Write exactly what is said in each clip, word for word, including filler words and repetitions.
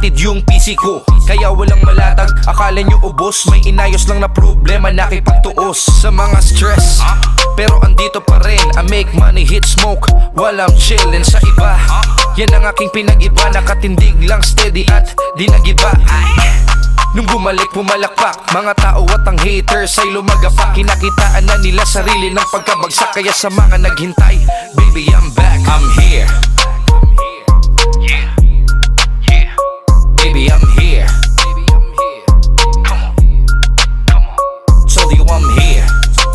hatid yung P C ko. Kaya walang malatag, akala nyo ubos. May inayos lang na problema, nakipagtuos sa mga stress. Pero andito pa rin, I make money, hit smoke. Walang chillin' sa iba. Yan ang aking pinag-iba, nakatindig lang steady at di nagiba. Nung bumalik pumalakpak, mga tao at ang haters ay lumagapak. Kinakitaan na nila sarili ng pagkabagsak. Kaya sa mga naghintay, baby I'm back, I'm here. Baby I'm here. Told you I'm here.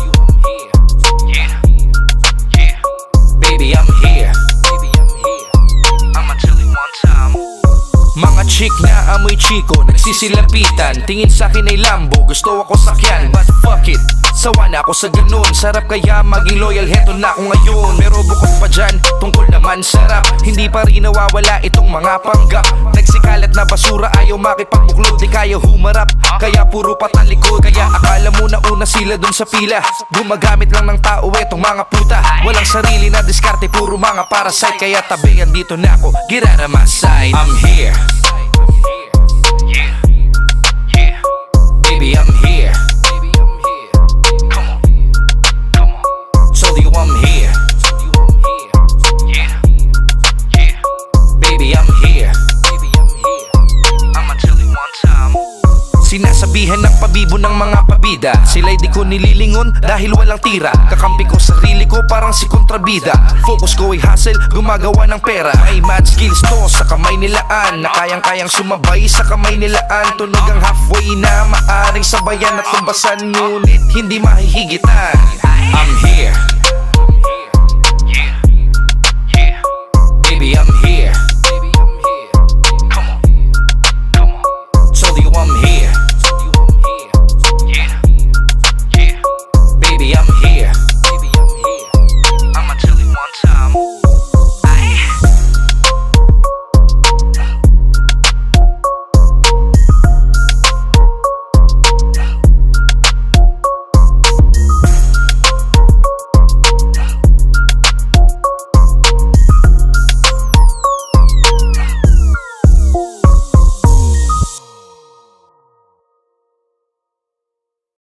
Baby I'm here. I'ma tell you one time. Mga chick na amoy chiko, nagsisilapitan. Tingin sa'kin ay Lambo, gusto ako sakyan. But fuck it, sawa na ako sa ganun. Sarap kaya maging loyal, heto na ako ngayon. Pero bukod pa dyan, tungkol naman sarap. Hindi pa rin nawawala itong mga panggap. Nagsikalat na basura, ayaw makipagbuklod. Di kaya humarap, kaya puro patalikod. Kaya akala mo na una sila dun sa pila. Gumagamit lang ng tao etong mga puta. Walang sarili na diskarte, puro mga parasite. Kaya tabi, andito na ako, get out of my sight. I'm here. Baby, I'm here. Come on, come on. Told you I'm here. Baby, I'm here. I'ma tell you one time. Sinasabihan ng pabibo ng mga pabida, sila'y di ko nililingon dahil walang tira. Kakampi ko sarili ko parang si kontrabida. Focus ko ay hustle, gumagawa ng pera. May mad skills to sa kamay nilaan, na kayang-kayang sumabay sa kamay nilaan. Tunog ang halfway na maaring sabayan at tumbasan, ngunit hindi mahihigitan. I'm here.